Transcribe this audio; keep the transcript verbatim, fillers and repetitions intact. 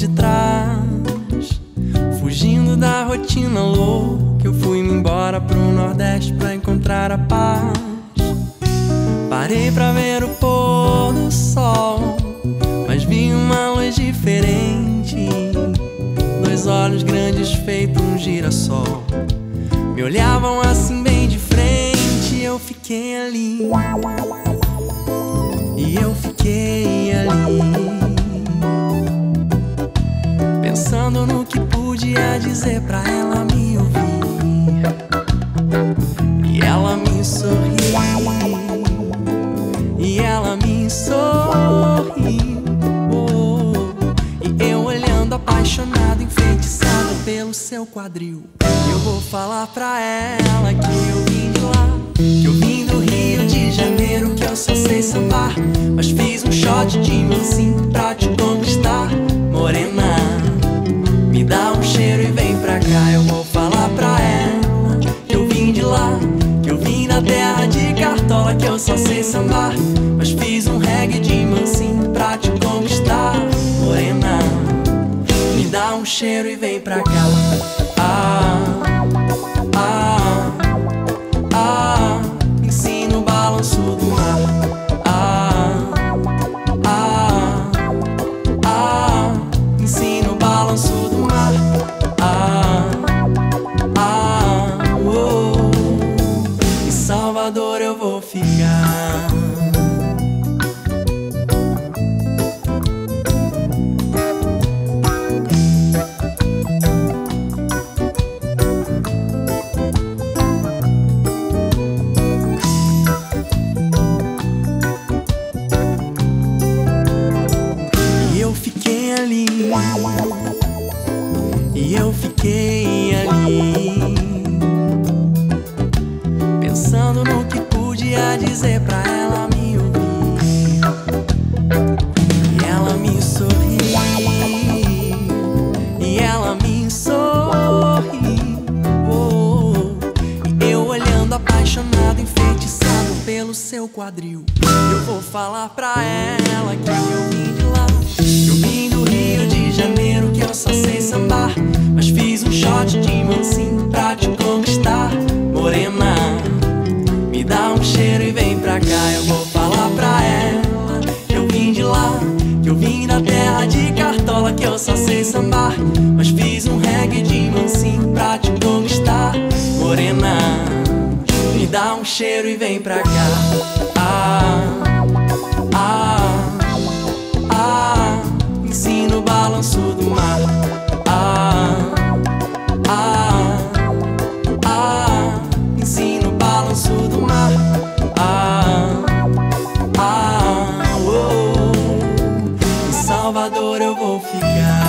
de trás, fugindo da rotina louca, eu fui-me embora pro Nordeste pra encontrar a paz. Parei pra ver o pôr do sol, mas vi uma luz diferente, dois olhos grandes feito um girassol, me olhavam assim bem de frente. Eu fiquei ali, e eu fiquei ali, pensando no que podia dizer pra ela me ouvir. E ela me sorriu, e ela me sorriu, oh, e eu olhando apaixonado, enfeitiçado pelo seu quadril. Eu vou falar pra ela que eu vim de lá, que eu vim do Rio de Janeiro, que eu só sei sambar, mas fiz um shot de mansinho pra te conquistar. Morena, me dá um cheiro e vem pra cá. Eu vou falar pra ela que eu vim de lá, que eu vim da terra de Cartola, que eu só sei sambar, mas fiz um reggae de mansinho pra te conquistar. Morena, me dá um cheiro e vem pra cá. Ah, ah, ah, ensina o balanço do mar. Ah, ah, ah, ensina o balanço do mar. Ah, ah, oh, em Salvador eu vou ficar. E eu fiquei ali, pensando no que podia dizer pra ela me ouvir. E ela me sorriu, e ela me sorriu, oh, e eu olhando apaixonado, enfeitiçado pelo seu quadril. Eu vou falar pra ela que eu vim de lá, que eu vim do Rio de Janeiro, que eu só sei sambar, mas fiz um shot de mansinho pra te conquistar. Morena, me dá um cheiro e vem pra cá. Eu vou falar pra ela que eu vim de lá, que eu vim da terra de Cartola, que eu só sei sambar, mas fiz um reggae de mansinho pra te conquistar. Morena, me dá um cheiro e vem pra cá. Ah, ah, ah, ensina o balanço do mar. Ah, ah, ah, ensina o balanço do mar. Ah, ah, oh, em Salvador eu vou ficar.